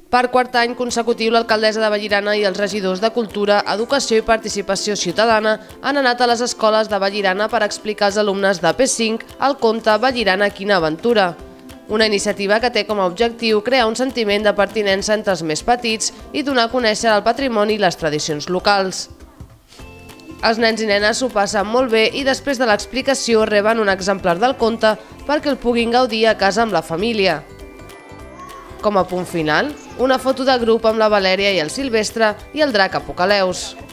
Per quart any consecutiu, l'alcaldessa de Vallirana i els regidors de Cultura, Educació i Participació Ciutadana han anat a les escoles de Vallirana per explicar als alumnes de P5 el conte Vallirana, quina aventura. Una iniciativa que té com a objectiu crear un sentiment de pertinença entre els més petits i donar a conèixer el patrimoni i les tradicions locals. Els nens i nenes s'ho passen molt bé i després de l'explicació reben un exemplar del conte perquè el puguin gaudir a casa amb la família. Com a punt final, una foto de grup amb la Valèria i el Silvestre i el drac Apocaleus.